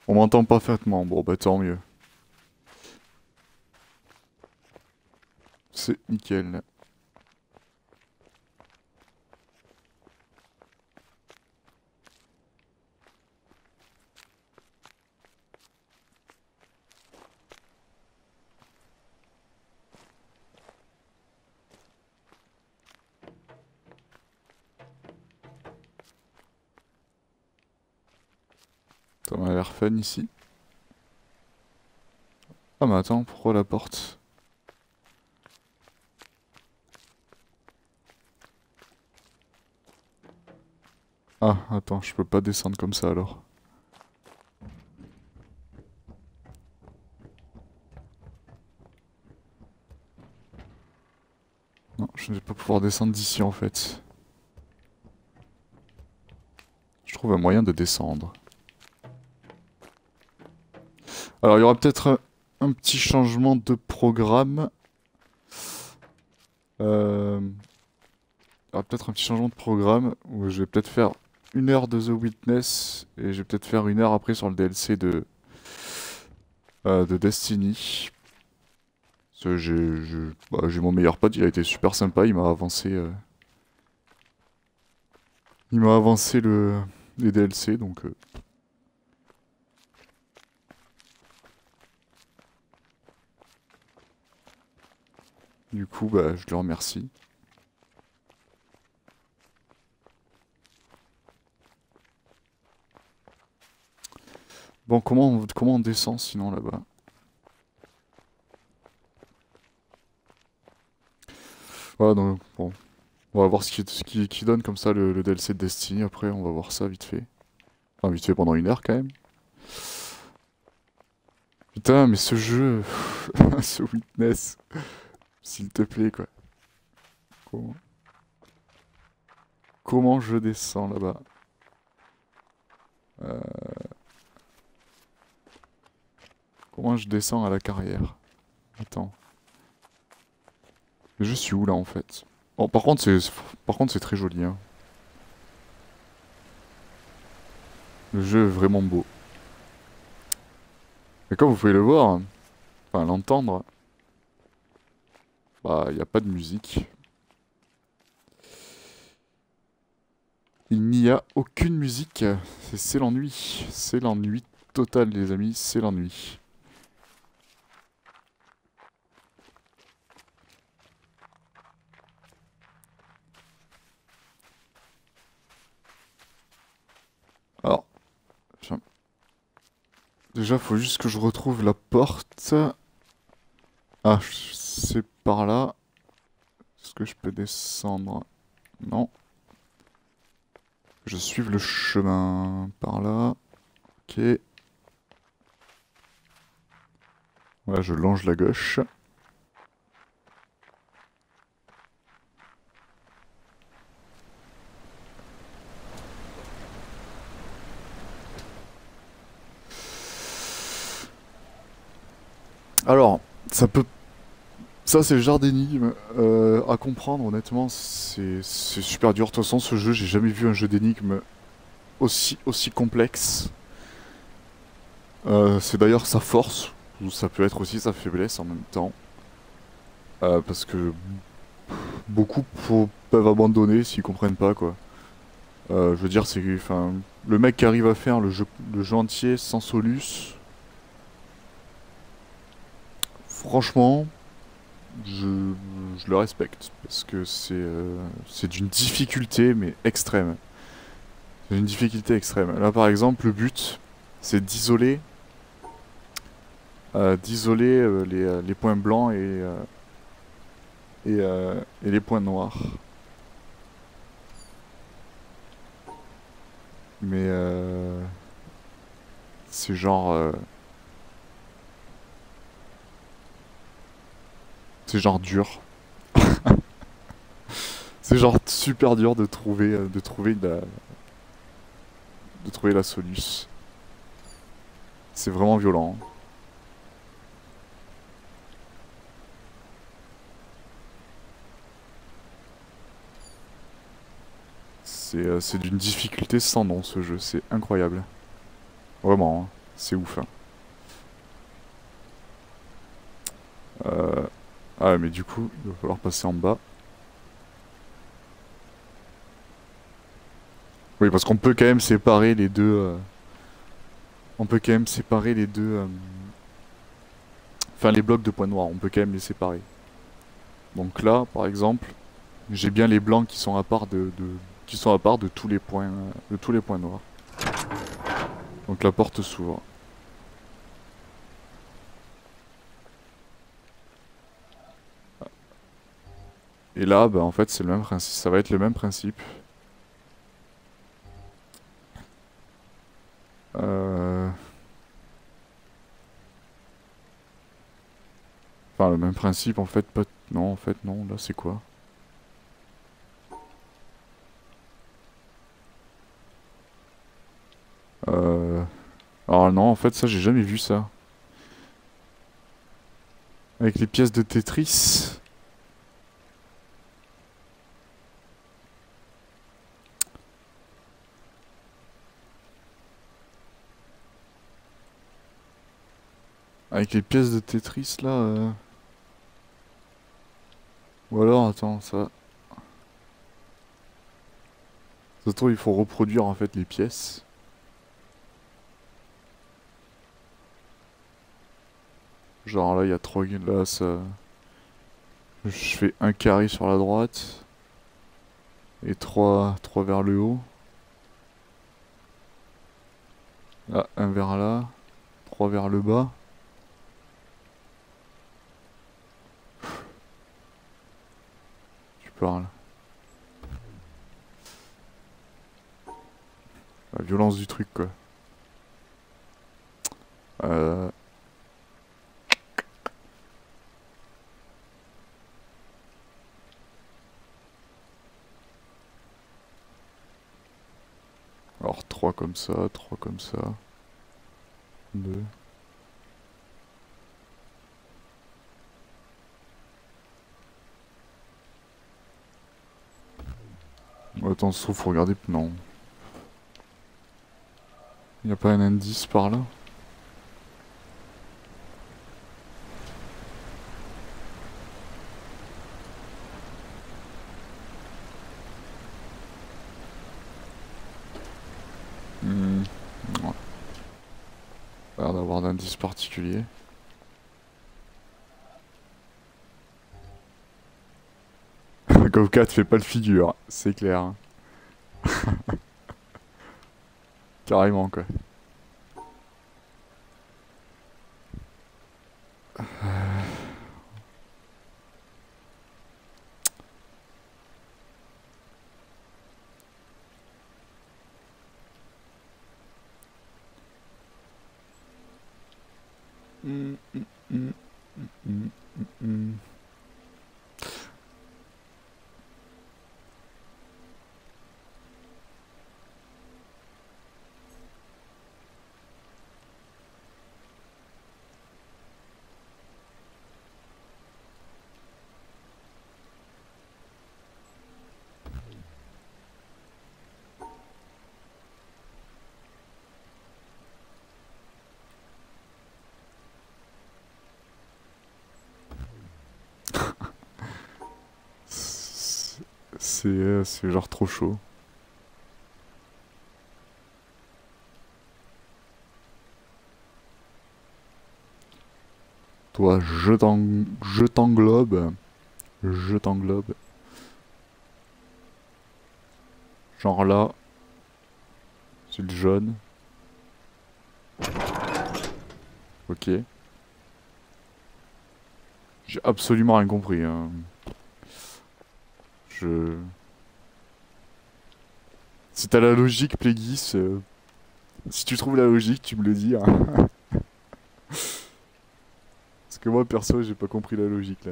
On m'entend parfaitement, bon bah tant mieux. C'est nickel. Ça m'a l'air fun ici. Ah mais attends, pourquoi la porte? Ah, attends, je peux pas descendre comme ça alors. Non, je ne vais pas pouvoir descendre d'ici en fait. Je trouve un moyen de descendre. Alors il y aura peut-être un petit changement de programme. Il y aura peut-être un petit changement de programme où je vais peut-être faire 1 heure de The Witness et je vais peut-être faire 1 heure après sur le DLC de Destiny. Parce que j'ai mon meilleur pote, il a été super sympa, il m'a avancé les DLC donc du coup bah je le remercie. Bon, comment on descend sinon là-bas? Voilà, donc bon, on va voir ce qui donne comme ça le DLC de Destiny. Après, on va voir ça vite fait. Enfin, vite fait pendant 1 heure quand même. Putain, mais ce jeu, ce Witness, s'il te plaît quoi. Comment, comment je descends là-bas? Euh, comment je descends à la carrière? Attends, je suis où là en fait? Bon, par contre c'est très joli hein. Le jeu est vraiment beau. Mais comme vous pouvez le voir, enfin l'entendre, bah il n'y a pas de musique. Il n'y a aucune musique. C'est l'ennui. C'est l'ennui total, les amis. C'est l'ennui. Alors, tiens. Déjà, faut juste que je retrouve la porte. Ah, c'est par là. Est-ce que je peux descendre? Non. Je suive le chemin. Par là. Ok. Voilà, je longe la gauche. Alors, ça peut. Ça, c'est le genre d'énigme à comprendre, honnêtement. C'est super dur. De toute façon, ce jeu, j'ai jamais vu un jeu d'énigme aussi complexe. C'est d'ailleurs sa force, ou ça peut être aussi sa faiblesse en même temps. Parce que beaucoup peuvent abandonner s'ils comprennent pas, quoi. Je veux dire, enfin, le mec qui arrive à faire le jeu entier sans Solus, franchement, je, je le respecte. Parce que c'est d'une difficulté, mais extrême. C'est d'une difficulté extrême. Là, par exemple, le but, c'est d'isoler les points blancs et les points noirs. Mais c'est genre dur. C'est genre super dur de trouver la soluce. C'est vraiment violent. C'est d'une difficulté sans nom ce jeu, c'est incroyable. Vraiment, hein. C'est ouf, hein. Ah, mais du coup, il va falloir passer en bas. Oui, parce qu'on peut quand même séparer les deux. On peut quand même séparer les deux. Enfin, les blocs de points noirs, on peut quand même les séparer. Donc là, par exemple, j'ai bien les blancs qui sont à part qui sont à part de tous les points noirs. Donc la porte s'ouvre. Et là, bah, en fait, c'est le même principe. Ça va être le même principe. Euh... Enfin, le même principe, en fait, pas... Non, en fait, non. Là, c'est quoi? Euh... Alors non, en fait, ça, j'ai jamais vu ça. Avec les pièces de Tetris. Avec les pièces de Tetris, là... Ou alors, attends, ça... Ça se trouve, il faut reproduire, en fait, les pièces. Genre, là, il y a trois... Là, ça... Je fais un carré sur la droite. Et trois vers le haut. Là, un vers là. Trois vers le bas. Tu parles. La violence du truc, quoi. Euh... Alors, trois comme ça, trois comme ça. Deux. Attends, ça se trouve, faut regarder... Non. Y a pas un indice par là? Hmm. Ouais. Pas l'air d'avoir d'indice particulier. Govcat fait pas le figure, c'est clair, hein. Carrément, quoi. Hmm, hmm, hmm, hmm, hmm, hmm. C'est genre trop chaud. Toi, je t'englobe. Je t'englobe. Genre là, c'est le jaune. Ok. J'ai absolument rien compris, hein. Je... Si t'as la logique, Plagueis, si tu trouves la logique, tu me le dis, hein. Parce que moi, perso, j'ai pas compris la logique, là.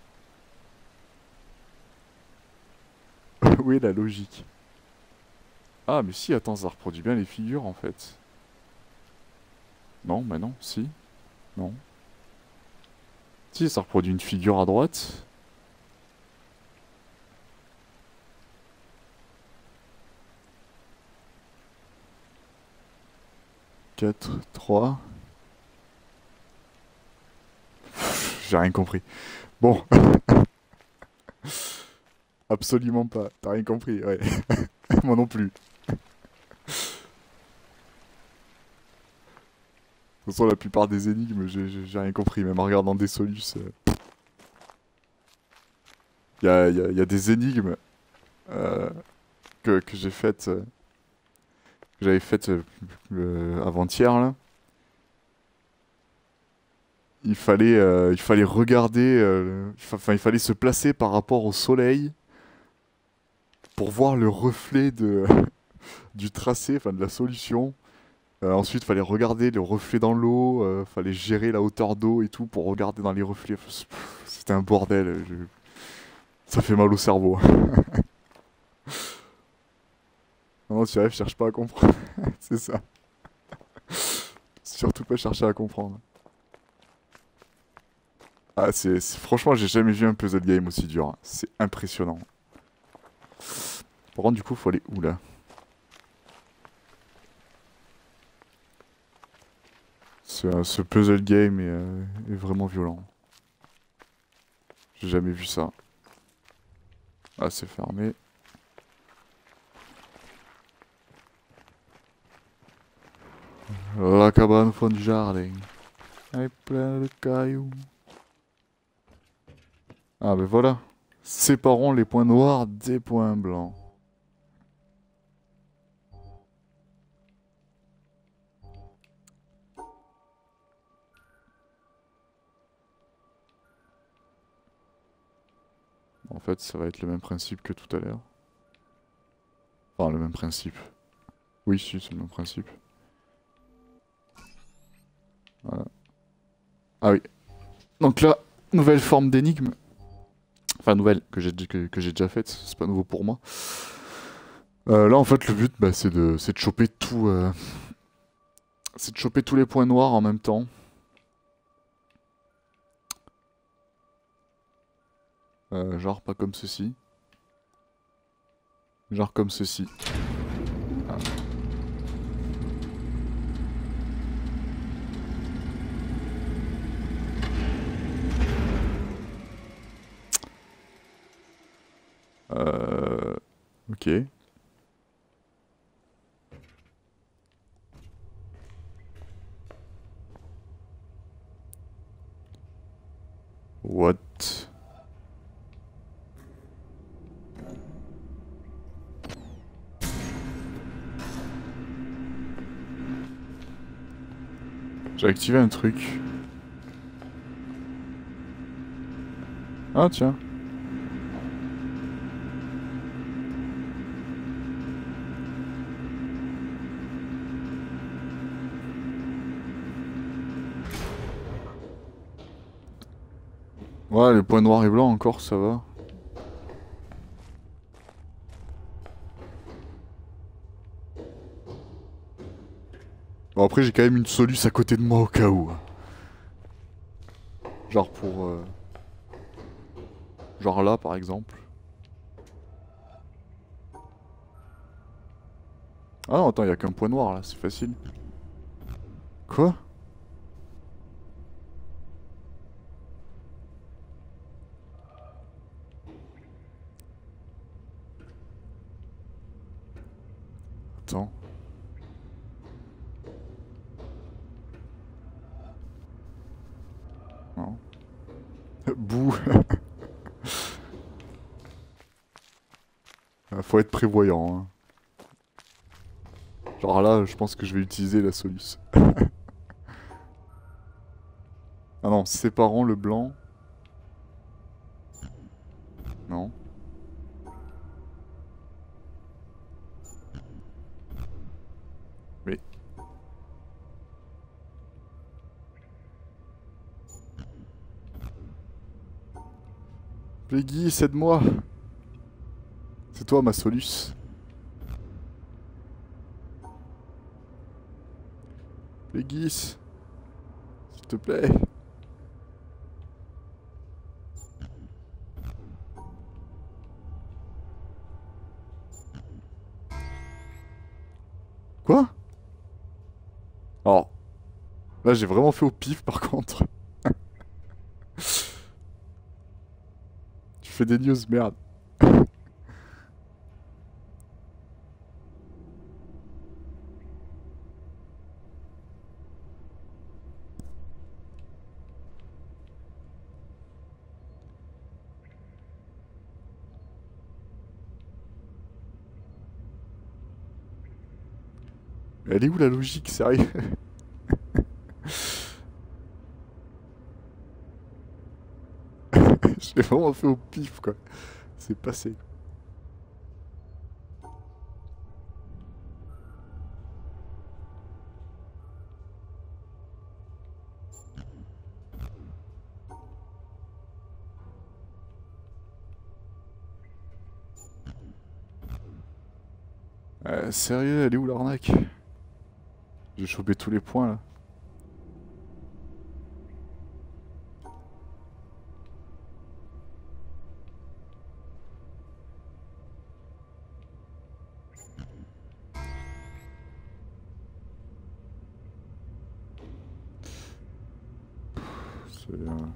Où est la logique? Ah, mais si, attends, ça reproduit bien les figures, en fait. Non, bah non, si. Non. Si, ça reproduit une figure à droite. 4, 3. J'ai rien compris. Bon, absolument pas. T'as rien compris, ouais. Moi non plus. De toute façon, la plupart des énigmes, j'ai rien compris. Même en regardant des solus. Y a des énigmes euh, que j'ai faites. Que j'avais faites avant-hier, là. Il fallait regarder. Enfin, il fallait se placer par rapport au soleil pour voir le reflet du tracé, enfin de la solution. Ensuite, il fallait regarder le reflet dans l'eau, fallait gérer la hauteur d'eau et tout pour regarder dans les reflets. Enfin, c'était un bordel. Ça fait mal au cerveau. Non, tu rêves, cherche pas à comprendre. C'est ça. Surtout pas chercher à comprendre. Ah, franchement, j'ai jamais vu un puzzle game aussi dur, hein. C'est impressionnant. Par contre, du coup, faut aller où là? Ce puzzle game est vraiment violent. J'ai jamais vu ça. Ah, c'est fermé. La cabane au fond du jardin. Elle est pleine de cailloux. Ah, ben voilà. Séparons les points noirs des points blancs. En fait, ça va être le même principe que tout à l'heure. Enfin, le même principe. Oui, si, c'est le même principe. Voilà. Ah oui. Donc là, nouvelle forme d'énigme. Enfin, nouvelle, que j'ai déjà faite. C'est pas nouveau pour moi. Là, en fait, le but, bah, c'est de choper tout. C'est de choper tous les points noirs en même temps. Genre pas comme ceci. Genre comme ceci. Ah. Ok. What? J'ai activé un truc. Ah tiens. Ouais, les points noirs et blancs encore, ça va. Bon après j'ai quand même une soluce à côté de moi au cas où. Genre pour... Genre là par exemple. Ah non attends, il y a qu'un point noir là, c'est facile. Quoi? Attends. Non. Bouh. Faut être prévoyant, hein. Genre là, je pense que je vais utiliser la soluce. Ah non, séparons le blanc. Non. Mais... Peggy, aide-moi. C'est toi ma soluce. Peggy, s'il te plaît. Quoi? Là, j'ai vraiment fait au pif, par contre. Tu fais des news, merde. Elle est où la logique, sérieux? J'ai vraiment fait au pif, quoi. C'est passé. Sérieux, elle est où l'arnaque? J'ai chopé tous les points, là. C'est...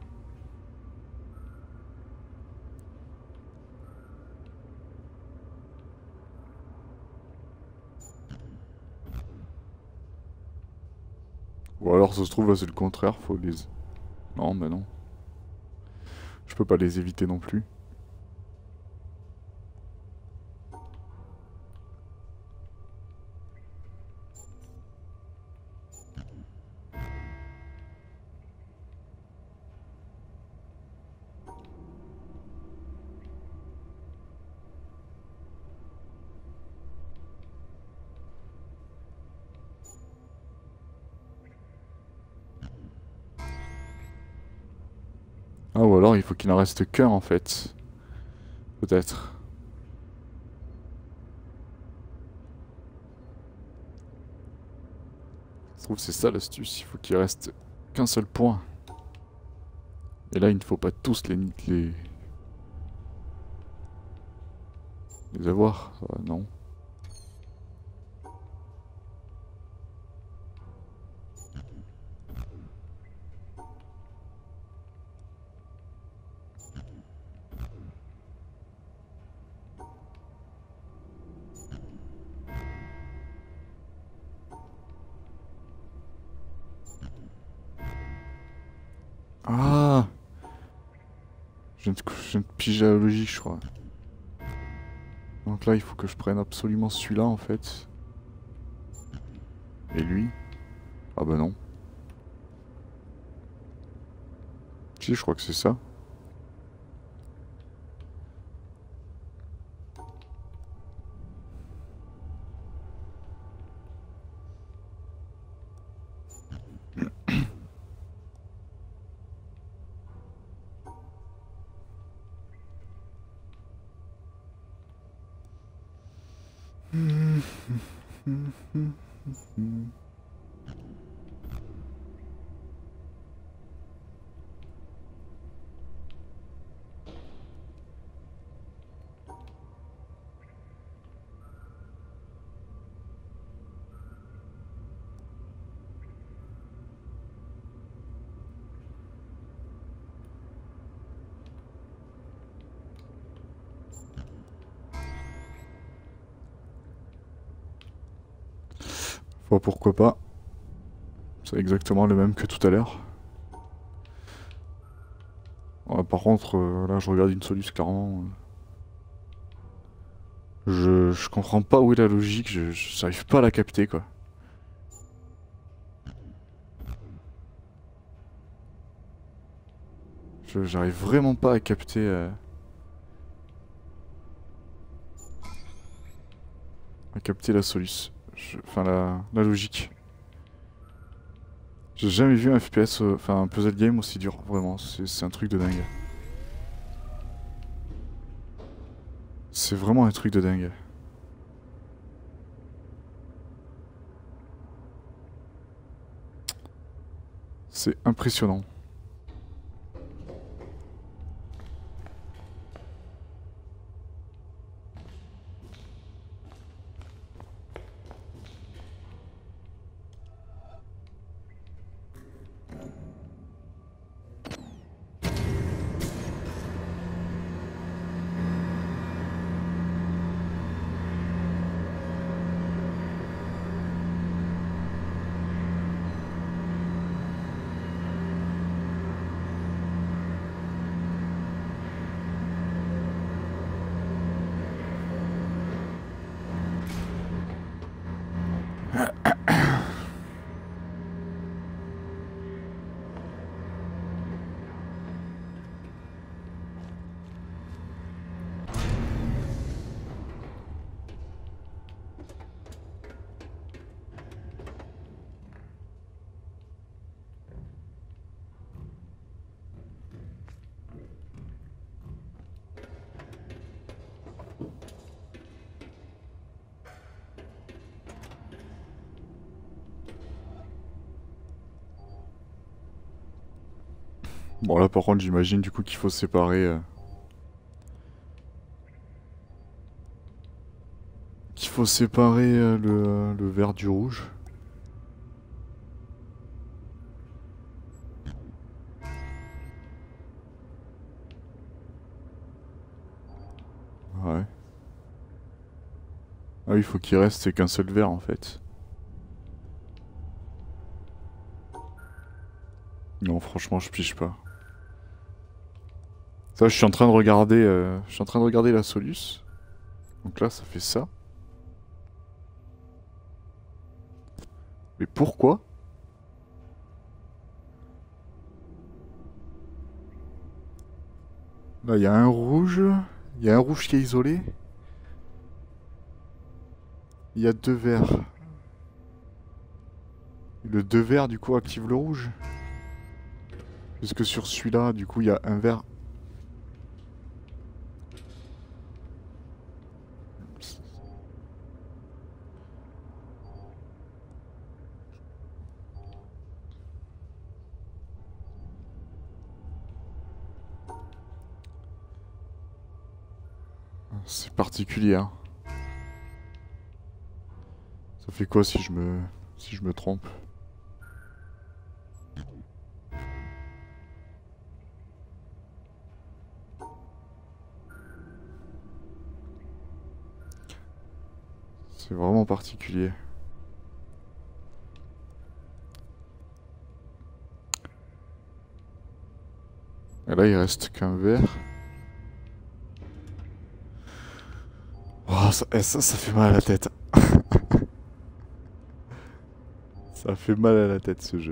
Ou alors, ça se trouve, là, c'est le contraire, faut les... Non, mais non. Je peux pas les éviter non plus. Ah, ou alors, il faut qu'il en reste qu'un, en fait. Peut-être. Je trouve que c'est ça l'astuce, il faut qu'il reste qu'un seul point. Et là, il ne faut pas tous les avoir. Non. Ah! Je viens de piger la logique, je crois. Donc là, il faut que je prenne absolument celui-là, en fait. Et lui? Ah bah non. Si, je crois que c'est ça. Bon, pourquoi pas. C'est exactement le même que tout à l'heure. Par contre, là, je regarde une solution clairement. Je comprends pas où est la logique, j'arrive pas à la capter, quoi. J'arrive vraiment pas à capter... à capter la solution. Enfin, la logique. J'ai jamais vu un FPS, enfin un puzzle game aussi dur, vraiment, c'est un truc de dingue. C'est vraiment un truc de dingue. C'est impressionnant. Bon là par contre j'imagine du coup qu'il faut séparer... le vert du rouge. Ouais. Ah oui, il faut qu'il reste qu'un seul vert en fait. Non, franchement, je pige pas. Ça, je suis en train de regarder, je suis en train de regarder la Solus. Donc là, ça fait ça. Mais pourquoi? Là, il y a un rouge. Il y a un rouge qui est isolé. Il y a deux verts. Le deux verts, du coup, active le rouge. Puisque sur celui-là, du coup, il y a un vert. C'est particulier, hein. Ça fait quoi si je me trompe? C'est vraiment particulier. Et là, il reste qu'un vert. Oh, ça fait mal à la tête. Ça fait mal à la tête, ce jeu.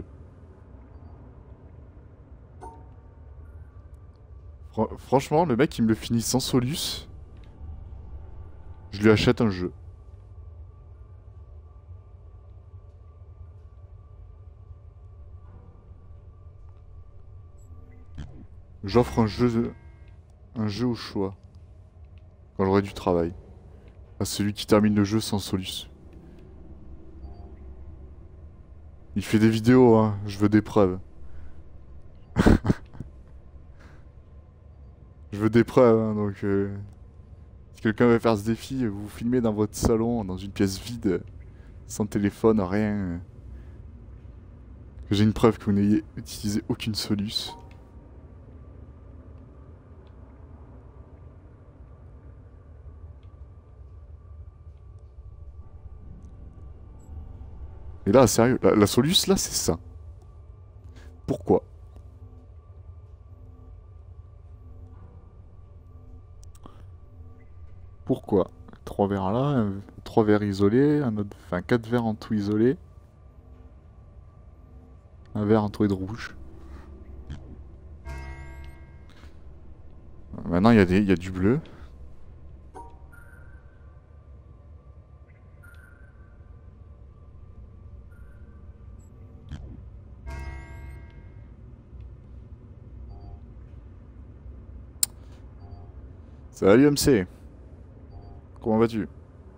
Franchement, le mec, il me le finit sans Solus. Je lui achète un jeu. J'offre un jeu au choix. Quand j'aurai du travail. À celui qui termine le jeu sans Solus. Il fait des vidéos, hein. Je veux des preuves. Je veux des preuves, hein, donc... si quelqu'un veut faire ce défi, vous vous filmez dans votre salon, dans une pièce vide, sans téléphone, rien. Que j'ai une preuve que vous n'ayez utilisé aucune Solus. Et là, sérieux, la Solus, là, c'est ça. Pourquoi? Pourquoi? Trois verres là, trois verres isolés, un autre, enfin quatre verres en tout isolé, un verre entouré de rouge. Maintenant, il y a du bleu. Salut MC, comment vas-tu?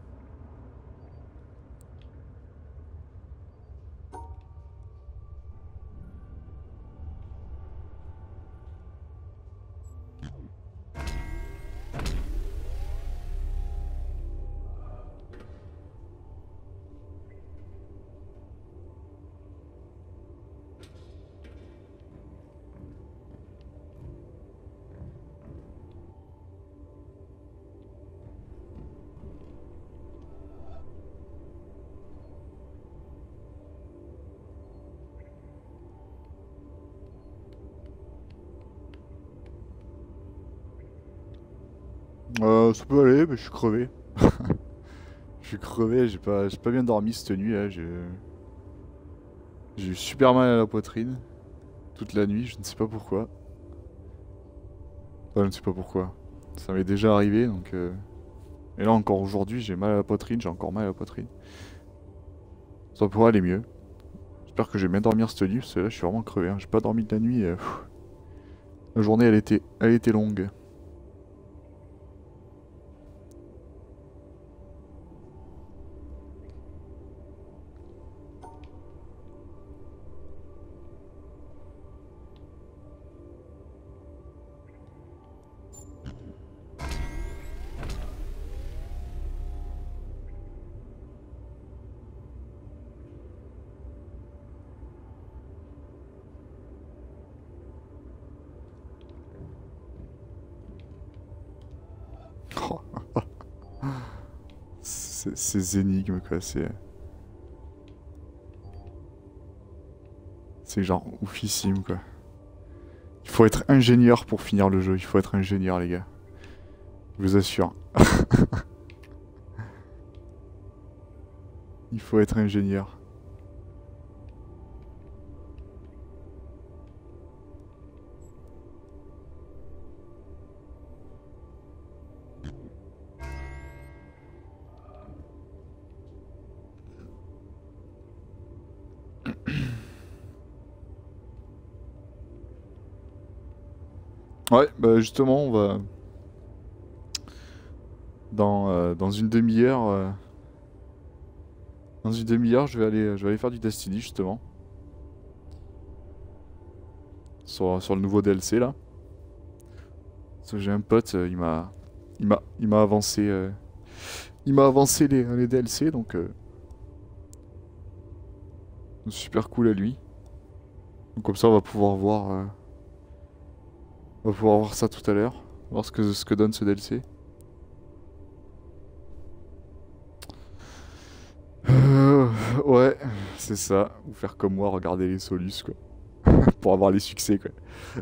Ça peut aller, mais je suis crevé. Je suis crevé, j'ai pas bien dormi cette nuit là. J'ai eu super mal à la poitrine toute la nuit, je ne sais pas pourquoi. Enfin, je ne sais pas pourquoi. Ça m'est déjà arrivé donc. Et là encore aujourd'hui, j'ai mal à la poitrine, j'ai encore mal à la poitrine. Ça pourrait aller mieux. J'espère que je vais bien dormir cette nuit parce que là je suis vraiment crevé, hein. J'ai pas dormi de la nuit. La journée elle était longue. ces énigmes, quoi. C'est genre oufissime, quoi. Il faut être ingénieur pour finir le jeu. Il faut être ingénieur, les gars. Je vous assure. Il faut être ingénieur. Ouais, bah justement, on va... Dans une demi-heure... Dans une demi-heure, je vais aller faire du Destiny, justement. Sur le nouveau DLC, là. Parce que j'ai un pote, il m'a avancé... il m'a avancé les DLC, donc... super cool à lui. Donc comme ça, on va pouvoir voir... on va pouvoir voir ça tout à l'heure. Voir ce que donne ce DLC. Ouais, c'est ça. Ou faire comme moi, regarder les solus, quoi. Pour avoir les succès, quoi.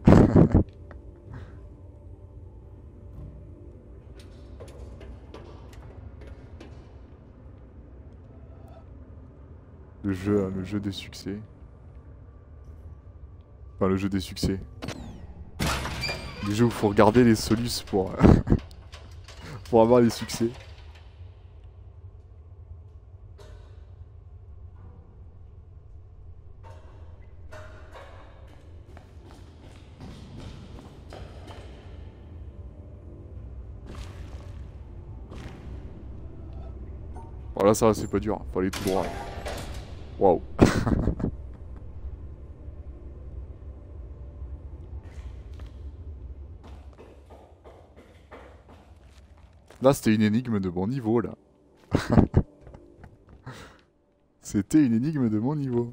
Le jeu des succès. Enfin, le jeu des succès. Le jeu où il faut regarder les solus pour, pour avoir les succès. Voilà, ça, c'est pas dur. Faut aller tout droit. Waouh. Là, c'était une énigme de bon niveau, là. C'était une énigme de mon niveau.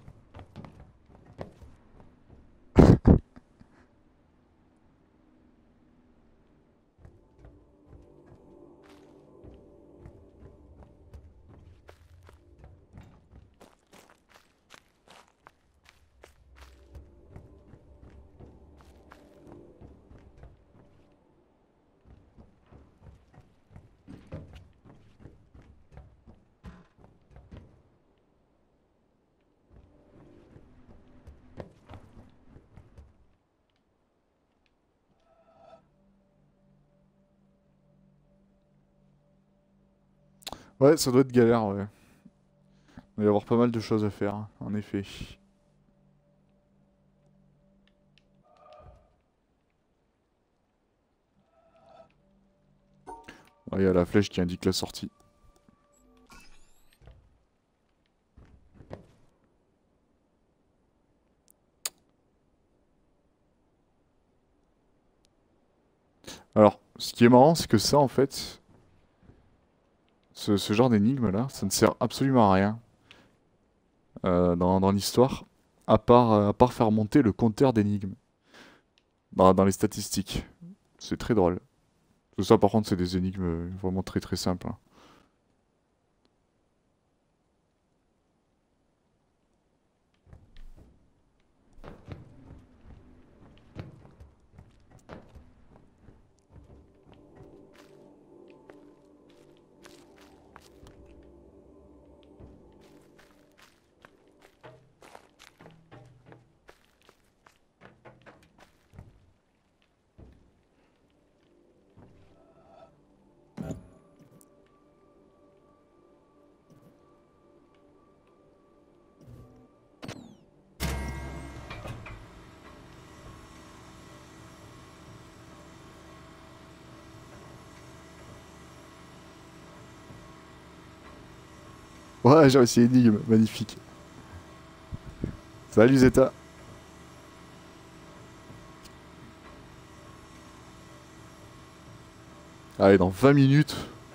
Ouais, ça doit être galère, ouais. Il va y avoir pas mal de choses à faire, en effet. Ouais, il y a la flèche qui indique la sortie. Alors, ce qui est marrant, c'est que ça, en fait, ce genre d'énigme là, ça ne sert absolument à rien dans l'histoire, à part faire monter le compteur d'énigmes dans les statistiques. C'est très drôle. Tout ça, par contre, c'est des énigmes vraiment très très simples, hein. Ouais, j'ai réussi l'énigme, magnifique. Salut Zeta. Allez, dans 20 minutes.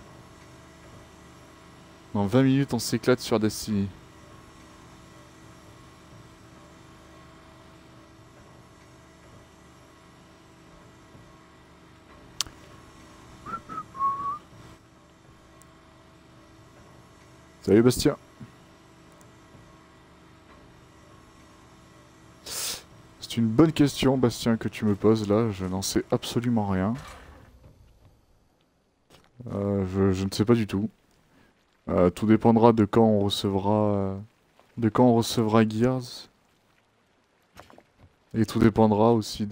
Dans 20 minutes, on s'éclate sur Destiny. Salut Bastien. C'est une bonne question, Bastien, que tu me poses là. Je n'en sais absolument rien. Je ne sais pas du tout. Tout dépendra de quand on recevra, Gears. Et tout dépendra aussi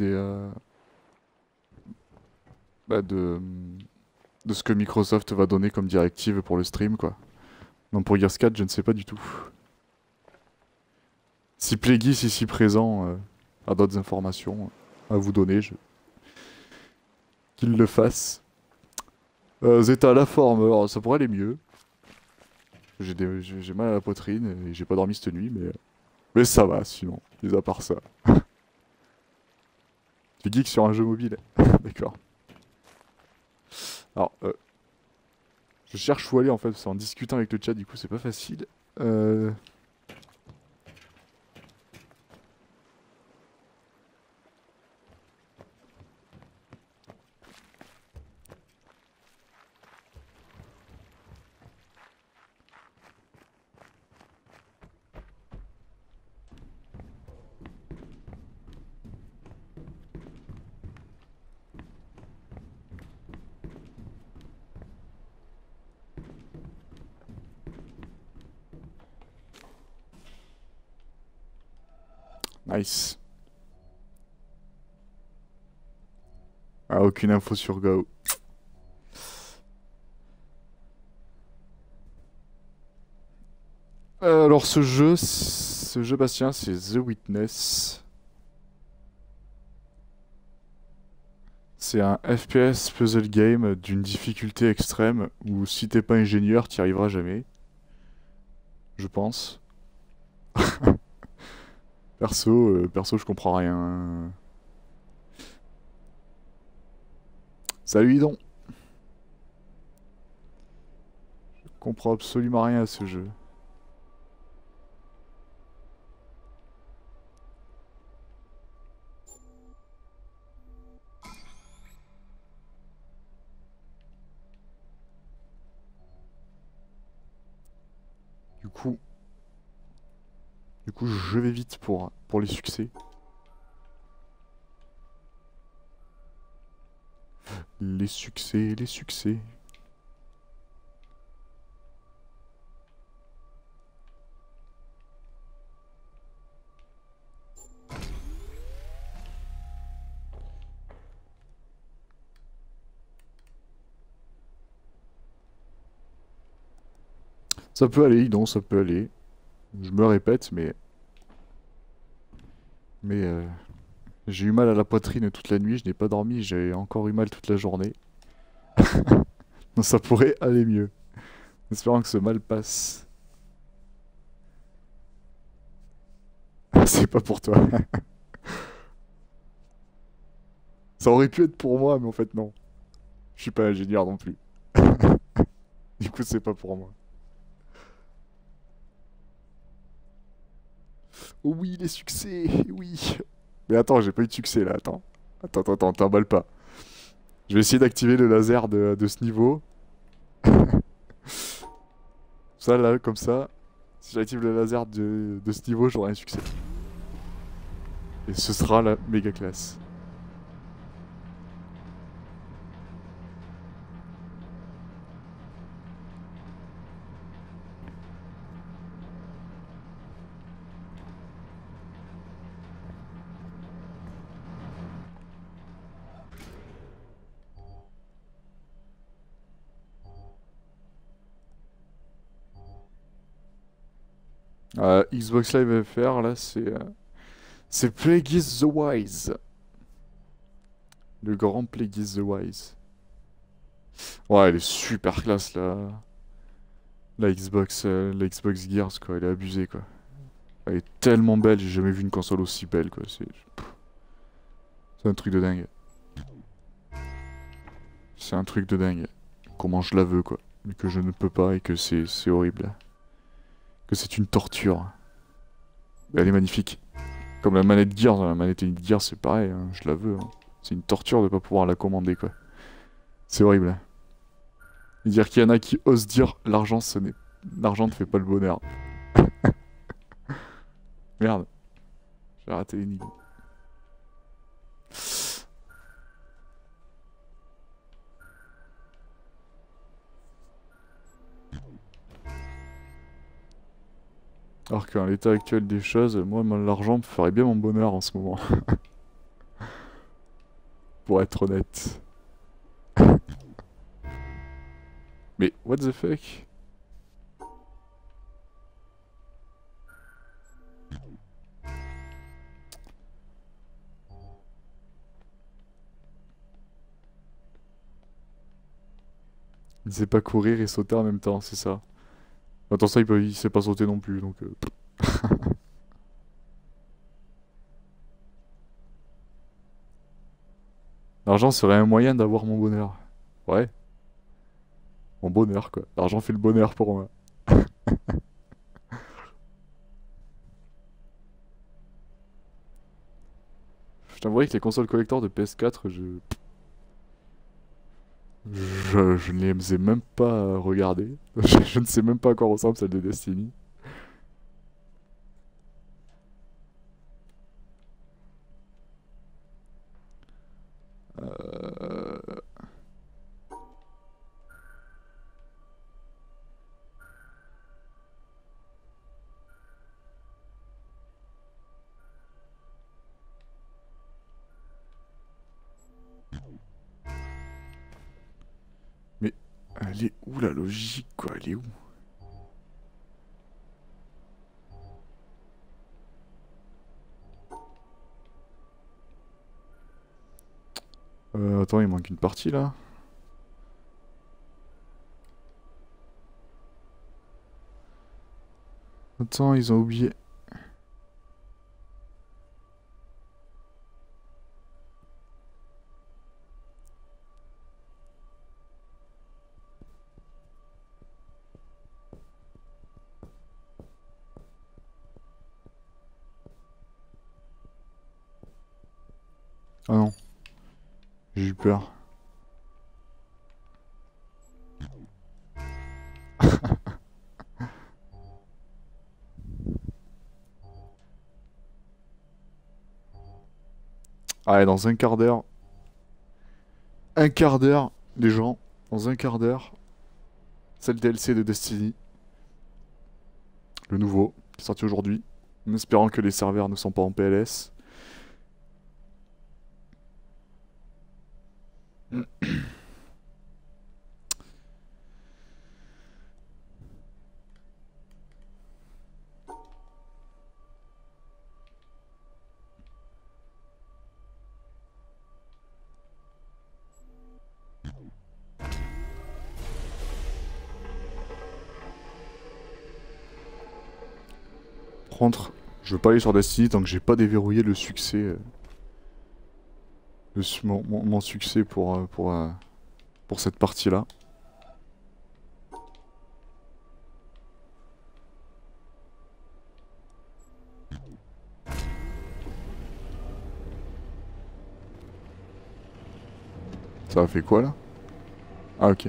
bah, de ce que Microsoft va donner comme directive pour le stream, quoi. Donc pour Gears 4, je ne sais pas du tout. Si Plagueis ici présent a d'autres informations à vous donner, qu'il le fasse. Zeta, la forme, alors ça pourrait aller mieux. J'ai mal à la poitrine et j'ai pas dormi cette nuit, mais ça va sinon, mis à part ça. Tu geeks sur un jeu mobile. D'accord. Alors, je cherche où aller en fait, parce qu'en discutant avec le chat, du coup, c'est pas facile. Nice. Ah, aucune info sur Go. Alors ce jeu Bastien, c'est The Witness. C'est un FPS puzzle game d'une difficulté extrême où si t'es pas ingénieur, t'y arriveras jamais. Je pense. Perso, je comprends rien. Salut Idon. Je comprends absolument rien à ce jeu. Du coup, je vais vite pour les succès. Les succès, les succès. Ça peut aller, non, ça peut aller. Je me répète, mais j'ai eu mal à la poitrine toute la nuit, je n'ai pas dormi, j'ai encore eu mal toute la journée. Donc ça pourrait aller mieux. Espérant que ce mal passe. C'est pas pour toi. Ça aurait pu être pour moi, mais en fait non. Je suis pas ingénieur non plus. Du coup, c'est pas pour moi. Oh oui, les succès, oui. Mais attends, j'ai pas eu de succès là, attends. Attends, t'emballes pas. Je vais essayer d'activer le laser de ce niveau. Ça là, comme ça. Si j'active le laser de ce niveau, j'aurai un succès. Et ce sera la méga classe. Xbox Live FR, là, c'est Plagueis the Wise. Le grand Plagueis the Wise. Ouais, elle est super classe, là. La Xbox Gears, quoi. Elle est abusée, quoi. Elle est tellement belle, j'ai jamais vu une console aussi belle, quoi. C'est un truc de dingue. C'est un truc de dingue. Comment je la veux, quoi. Mais que je ne peux pas et que c'est horrible. Que c'est une torture. Elle est magnifique. Comme la manette Gears, la manette Elite Gears, c'est pareil, hein, je la veux. Hein. C'est une torture de pas pouvoir la commander, quoi. C'est horrible. Et dire qu'il y en a qui osent dire l'argent, ce n'est l'argent ne fait pas le bonheur. Merde, j'ai raté l'énigme. Alors qu'à l'état actuel des choses, moi, l'argent me ferait bien mon bonheur en ce moment. Pour être honnête. Mais, what the fuck? Il sait pas courir et sauter en même temps, c'est ça. Attends, ça, il sait pas sauter non plus, donc... L'argent serait un moyen d'avoir mon bonheur. Ouais, mon bonheur, quoi. L'argent fait le bonheur pour moi. Je t'avouerai que les consoles collector de PS4, je ne les ai même pas regardées. Je ne sais même pas à quoi ressemble celle de Destiny. Euh, Mais elle est où la logique, quoi? Elle est où? Attends, il manque une partie là. Attends, ils ont oublié. Ah non, j'ai eu peur. Allez, dans un quart d'heure. Un quart d'heure, les gens. Dans un quart d'heure. C'est le DLC de Destiny. Le nouveau, qui est sorti aujourd'hui. En espérant que les serveurs ne sont pas en PLS. Par contre, je veux pas aller sur Destiny tant que j'ai pas déverrouillé le succès. Mon succès pour cette partie-là. Ça a fait quoi là? Ah ok.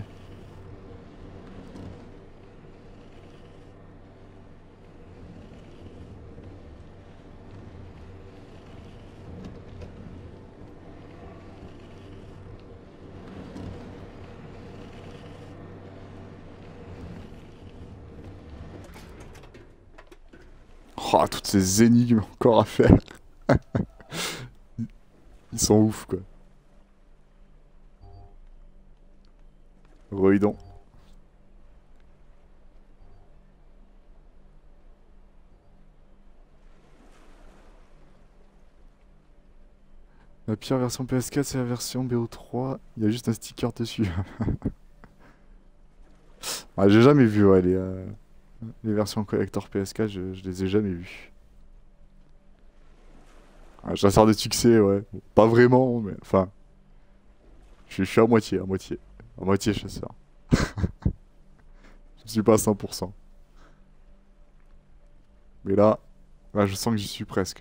Oh, toutes ces énigmes encore à faire. Ils sont ouf quoi. Rohidon. La pire version PS4 c'est la version BO3. Il y a juste un sticker dessus. Ah, j'ai jamais vu ouais, les versions collector PS4, je les ai jamais vues. Ah, chasseur de succès, ouais. Bon, pas vraiment, mais enfin, je suis à moitié, à moitié. À moitié chasseur. Je suis pas à 100%. Mais là, je sens que j'y suis presque.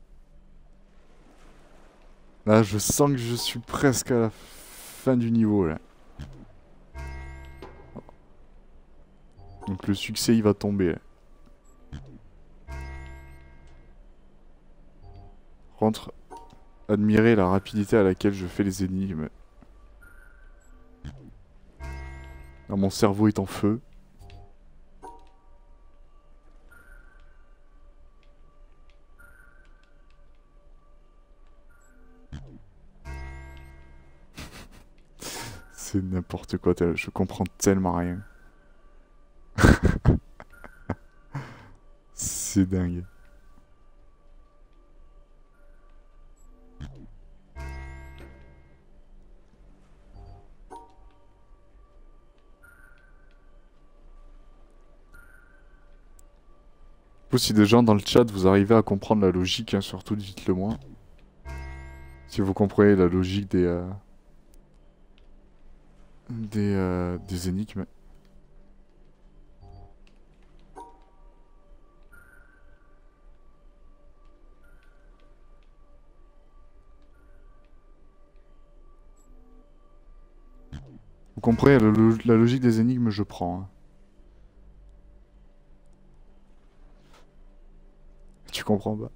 Là, je sens que je suis presque à la fin du niveau, là. Donc le succès il va tomber. Par contre, admirez la rapidité à laquelle je fais les énigmes. Là, mon cerveau est en feu. C'est n'importe quoi, je comprends tellement rien. C'est dingue. Si des gens dans le chat vous arrivez à comprendre la logique, hein, surtout dites-le moi. Si vous comprenez la logique des énigmes. Vous comprenez la logique des énigmes, je prends. Hein. Tu comprends pas.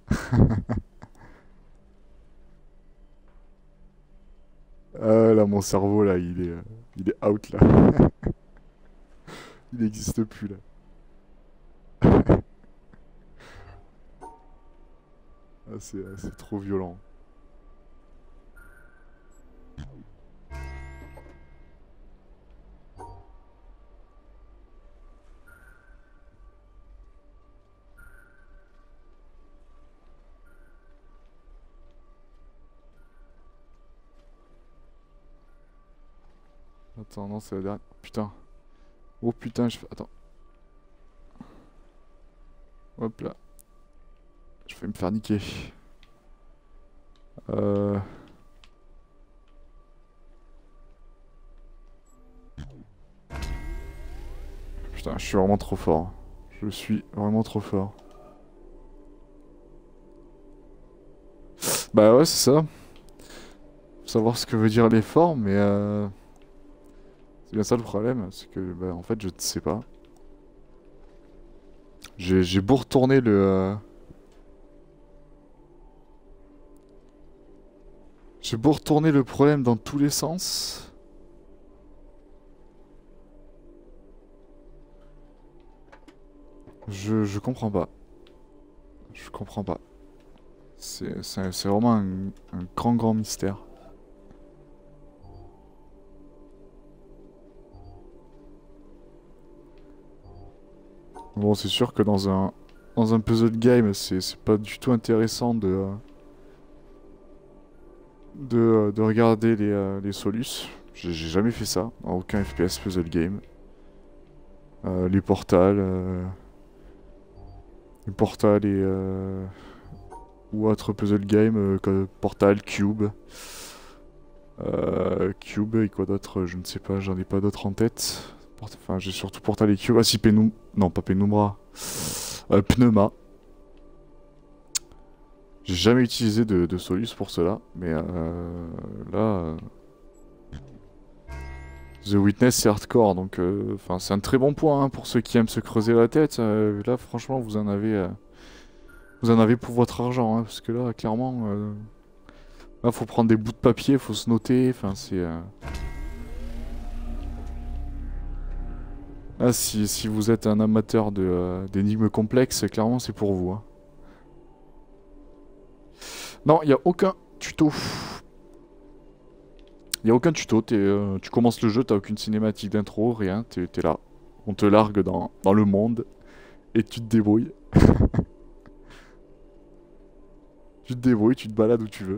Là, mon cerveau, là, il est out, là. Il n'existe plus, là. Ah, c'est trop violent. Attends, non, c'est la dernière. Putain. Oh putain, je fais. Attends. Hop là. Je vais me faire niquer. Putain, je suis vraiment trop fort. Je suis vraiment trop fort. Bah ouais, c'est ça. Faut savoir ce que veut dire l'effort, mais c'est bien ça le problème, c'est que bah, en fait je ne sais pas. J'ai beau retourner j'ai beau retourner le problème dans tous les sens. Je comprends pas. Je comprends pas. C'est vraiment un grand mystère. Bon, c'est sûr que dans un puzzle game, c'est pas du tout intéressant de regarder les solus. J'ai jamais fait ça, dans aucun FPS puzzle game. Les portals, et ou autre puzzle game comme Portal, Cube. Cube et quoi d'autre, je ne sais pas, j'en ai pas d'autres en tête. Enfin, j'ai surtout Portal et Cube. Ah si, non, pas Penumbra. Pneuma. J'ai jamais utilisé de Solus pour cela, mais là... The Witness c'est hardcore, donc enfin c'est un très bon point hein, pour ceux qui aiment se creuser la tête. Là franchement vous en avez pour votre argent, hein, parce que là clairement... là faut prendre des bouts de papier, faut se noter, enfin c'est... Ah, si vous êtes un amateur d'énigmes complexes, clairement c'est pour vous. Hein. Non, il n'y a aucun tuto. Il n'y a aucun tuto, tu commences le jeu, t'as aucune cinématique d'intro, rien, t'es là. On te largue dans le monde et tu te débrouilles. Tu te débrouilles, tu te balades où tu veux.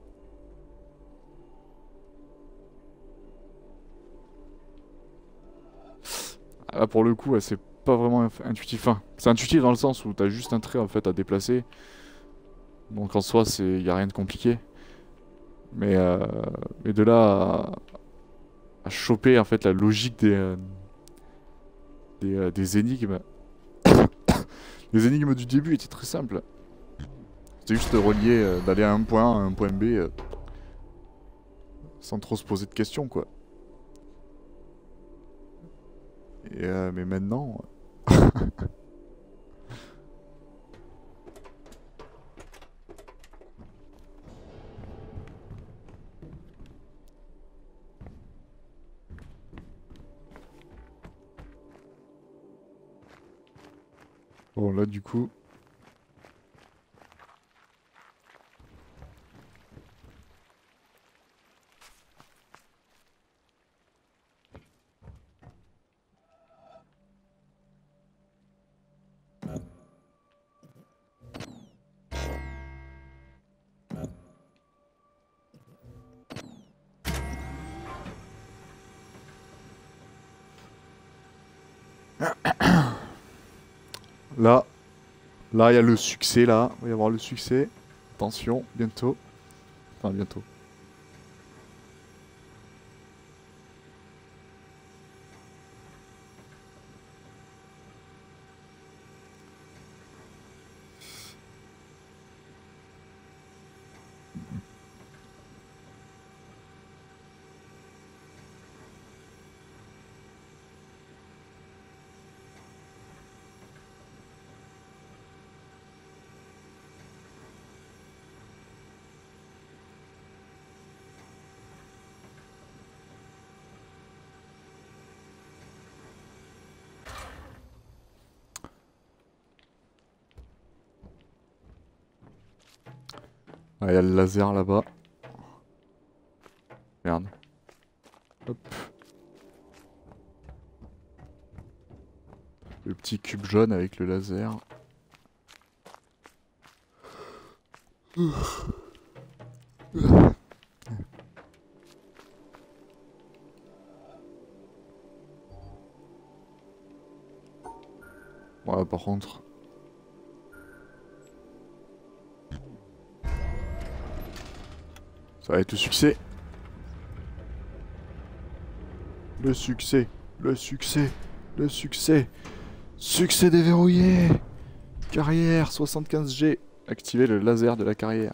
Là pour le coup, ouais, c'est pas vraiment intuitif. Enfin, c'est intuitif dans le sens où t'as juste un trait en fait à déplacer. Donc en soi, y a rien de compliqué. Mais de là à choper en fait la logique des énigmes. Les énigmes du début étaient très simples. C'était juste relier, d'aller à un point A à un point B sans trop se poser de questions quoi. Et mais maintenant, Bon là du coup... Là, là il y a le succès là, il va y avoir le succès. Attention, bientôt. Enfin bientôt. Ah, il y a le laser là-bas. Merde. Hop. Le petit cube jaune avec le laser. Voilà, par contre... Ça va être le succès. Le succès. Le succès. Le succès. Succès déverrouillé. Carrière 75G. Activer le laser de la carrière.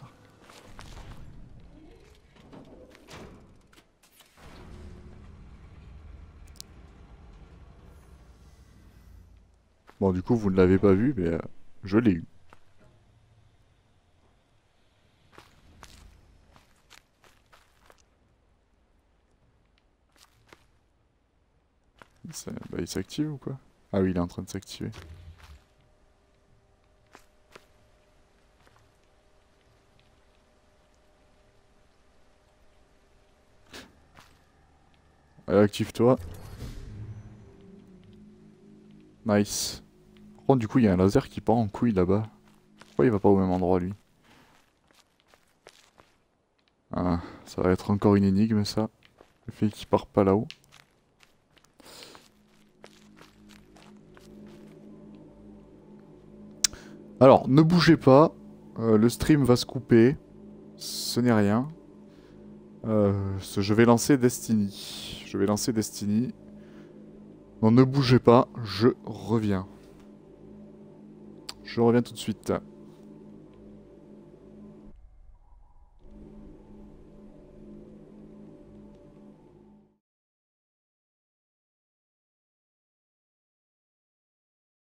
Bon, du coup, vous ne l'avez pas vu, mais je l'ai eu. Bah, il s'active ou quoi? Ah oui, il est en train de s'activer. Allez, active-toi. Nice. Par contre, du coup, il y a un laser qui part en couille là-bas. Pourquoi il va pas au même endroit, lui? Ah, ça va être encore une énigme, ça. Le fait qu'il part pas là-haut. Alors, ne bougez pas. Le stream va se couper. Ce n'est rien. Je vais lancer Destiny. Je vais lancer Destiny. Non, ne bougez pas. Je reviens. Je reviens tout de suite.